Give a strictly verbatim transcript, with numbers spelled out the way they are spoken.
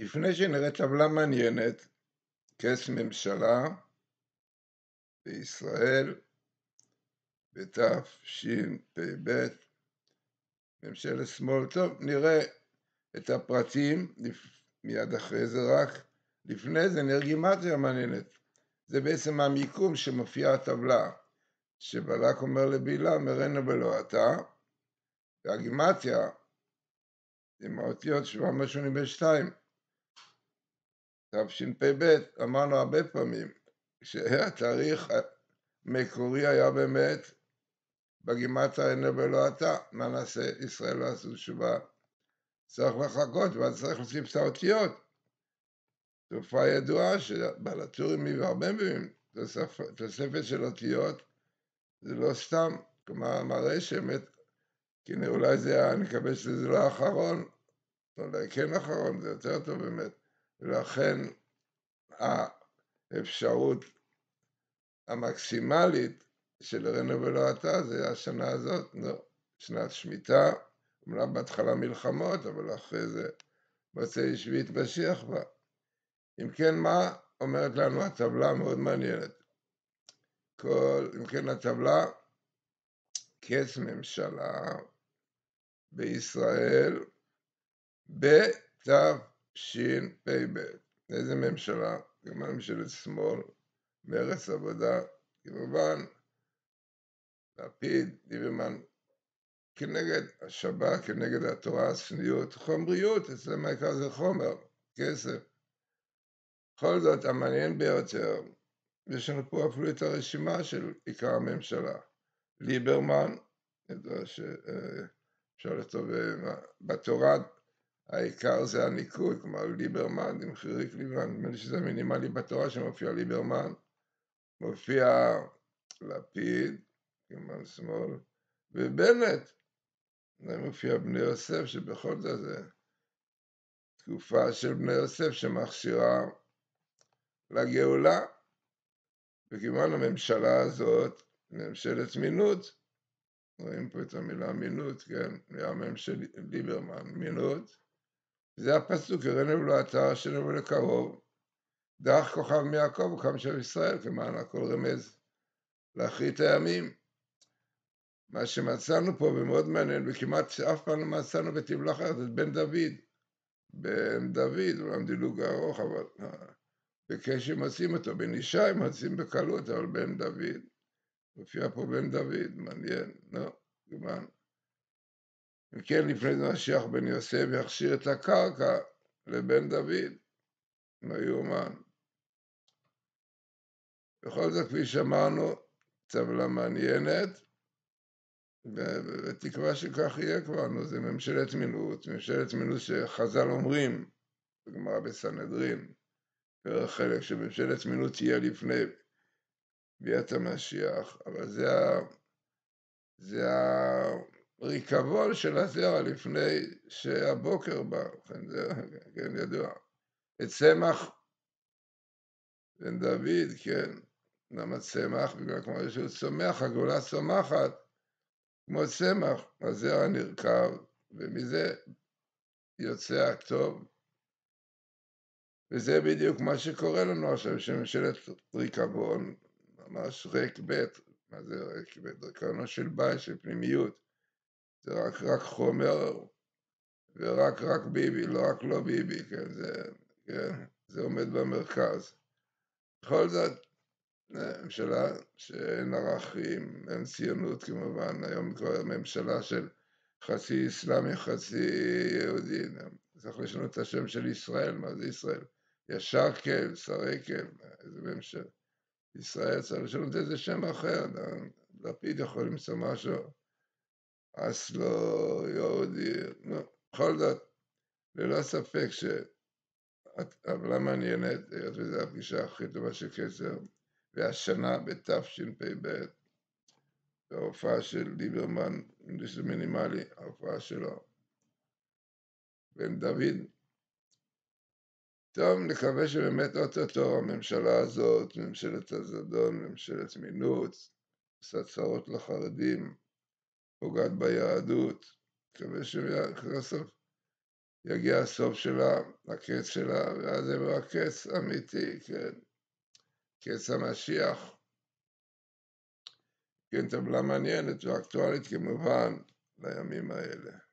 לפני שנראה טבלה מעניינת, כס ממשלה בישראל בתשפ"ב, ממשלת שמאל. טוב, נראה את הפרטים מיד אחרי זה, רק לפני זה נראה גימטריה מעניינת. זה בעצם המיקום שמופיע הטבלה, שבלק אומר לבלעם, מרנה בלא אתה, והגימטריה עם האותיות שבע מאות שמונים ושתיים, תשפ"ב. אמרנו הרבה פעמים שהתאריך המקורי היה באמת בגימטריה הנה בלא אתה. מה נעשה? ישראל לא עשו תשובה, צריך לחכות, ואז צריך להוסיף את האותיות. תופעה ידועה שבעל הטורים מביא הרבה פעמים תוספת של אותיות, זה לא סתם, כלומר מראה שאמת, כי אולי זה היה, אני מקווה שזה לא האחרון, אולי כן אחרון, זה יותר טוב באמת, ולכן האפשרות המקסימלית של רנה ולא אתה זה השנה הזאת, לא, שנת שמיטה, אומנם בהתחלה מלחמות, אבל אחרי זה מוצאי שביעית משיח בה. אם כן, מה אומרת לנו הטבלה? מאוד מעניינת. כל, אם כן, הטבלה, כס ממשלה בישראל בתשפ"ב. איזה ממשלה? כמובן ממשלת שמאל, מרצ עבודה, כמובן לפיד, ליברמן, כנגד השבת, כנגד התורה, הצניעות, חומריות, אצלם העיקר זה חומר, כסף. בכל זאת, המעניין ביותר, יש לנו פה אפילו את הרשימה של עיקר הממשלה. ליברמן, שאפשר לכתוב בתורה, העיקר זה הניקוד, כלומר ליברמן, עם חיריק ליברמן, נדמה לי שזה מינימלי בתורה שמופיע ליברמן, מופיע לפיד, כמובן שמאל, ובנט, זה מופיע בני יוסף, שבכל זאת זה תקופה של בני יוסף שמכשירה לגאולה, וכמובן הממשלה הזאת, ממשלת מינות, רואים פה את המילה מינות, כן, מהמם של ליברמן, מינות, זה הפסוק, ירנה ולא אתה, אשרנו ולקרוב, דרך כוכב מיעקב וקם שם ישראל, כמען הכל רמז לאחרית הימים. מה שמצאנו פה, ומאוד מעניין, וכמעט שאף פעם לא מצאנו בתבלה אחרת, את בן דוד, בן דוד, אולי דילוג ארוך, אבל בקשר מוצאים אותו, בן ישי מוצאים בקלות, אבל בן דוד, מופיע פה בן דוד, מעניין, לא, כמובן. אם כן, לפני זה משיח בן יוסף יכשיר את הקרקע לבן דוד, לא יאומן. בכל זאת, כפי שאמרנו, טבלה מעניינת, ותקווה שכך יהיה כבר, נו, זה ממשלת מינות, ממשלת מינות שחז"ל אומרים, בגמרא בסנהדרין, פרק חלק שממשלת מינות תהיה לפני ביאת המשיח, אבל זה ה... זה הריקבון של הזרע לפני שהבוקר בא, כן, זה, כן, ידוע. את צמח בן דוד, כן, למה צמח? בגלל כמו שהוא צומח, הגאולה צומחת, כמו צמח, הזרע נרכב, ומזה יוצא הטוב. וזה בדיוק מה שקורה לנו עכשיו, שממשלת ריקבון, ממש ריק בית, מה זה ריק בית? ריקבונו של בית, של פנימיות. זה רק רק חומר, ורק רק ביבי, לא רק לא ביבי, כן, זה, כן, זה עומד במרכז. בכל זאת, ממשלה שאין ערכים, אין ציונות כמובן, היום כבר ממשלה של חצי אסלאמי, חצי יהודי, צריך לשנות את השם של ישראל, מה זה ישראל? ישר כל, שרי כל, איזה ממשלה. ישראל צריך לשנות איזה שם אחר, לפיד יכול למצוא משהו, אסלו, יהודי, לא, בכל זאת, ללא ספק שהטבלה מעניינת, היות וזו הפגישה הכי טובה של קצר, והשנה בתשפ"ב, ההופעה של ליברמן, זה מינימלי, ההופעה שלו, בן דוד. טוב, נקווה שבאמת אוטוטו הממשלה הזאת, ממשלת הזדון, ממשלת מינות, עושה צרות לחרדים, פוגעת ביהדות, נקווה שבסוף יגיע הסוף שלה, הקץ שלה, ואז יבוא הקץ אמיתי, כן, קץ המשיח. כן, טבלה מעניינת ואקטואלית כמובן לימים האלה.